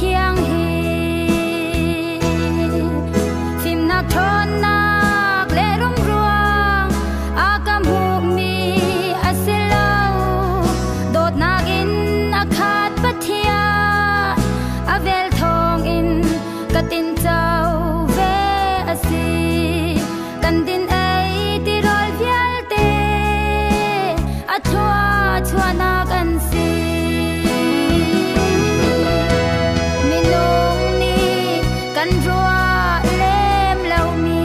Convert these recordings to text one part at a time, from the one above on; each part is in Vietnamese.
thiang hi phim nak thon nak le rum ruang akam hu mi asilau dot nagin akhat pathia avel thong in katin chau ve asi kan din ai ti rol vial te athwa chwa na kan si minung ni kan rua lem lau mi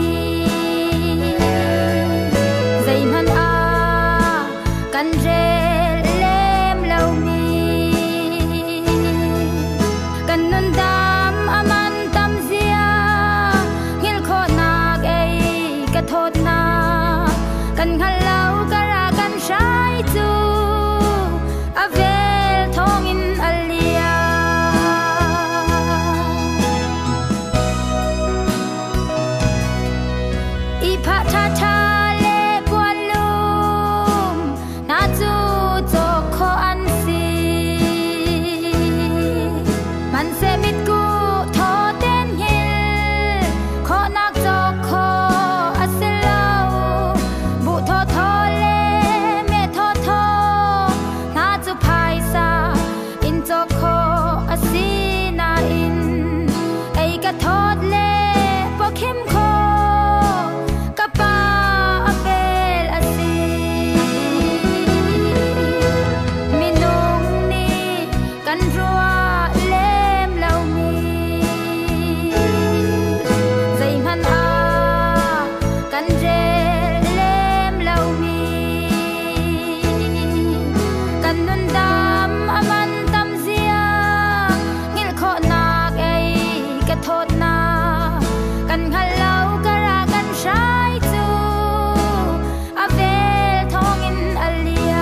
zai man a kan re lem lau mi kan nun dam aman tam zia ngil kho nak ai ka thot na kan halau kara kan shai chu avel thong in alia I pha tha tha le puan lum na chu cho kho an si man se mit ku tho ten hil kho nak cho kho asilau bu tho tho le me tho tho na chu phai sa in cho kho asina in ai ka thot le po khim kho ka pa apel asi minung ni kan rua lem lau mi zai man a kan re lem lau mi kan nun dam aman tam zia ngil kho nak ai ka thot na kan halau kara kan shai chu avel thong in alia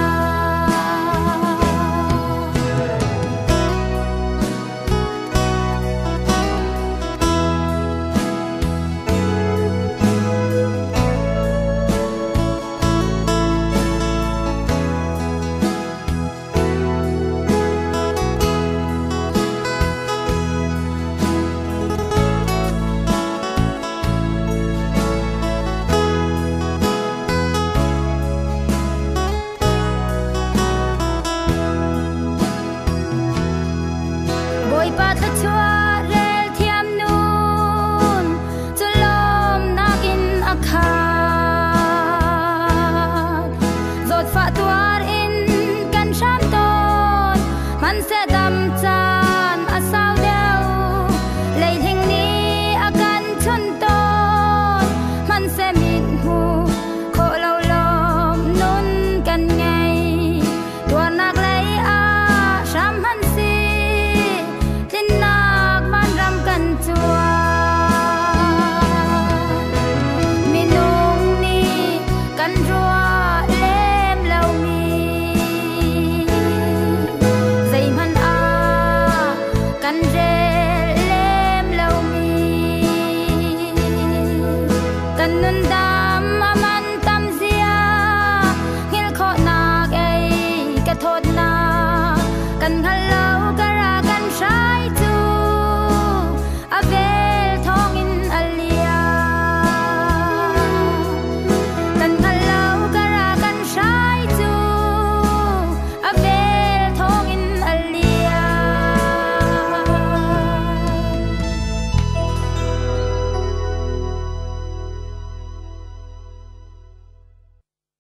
boy pa tha chua rel thiam nun chu lom nakin akhat zot fa tuar in kan sham ton man se dam chan asau deu lei thing ni akan chun ton man se mit hu kho lo lom nun kan ngai tuar nak lei a sham han si tin nak man ram kan chua minung ni kan rua lem lau mi zai man a kan re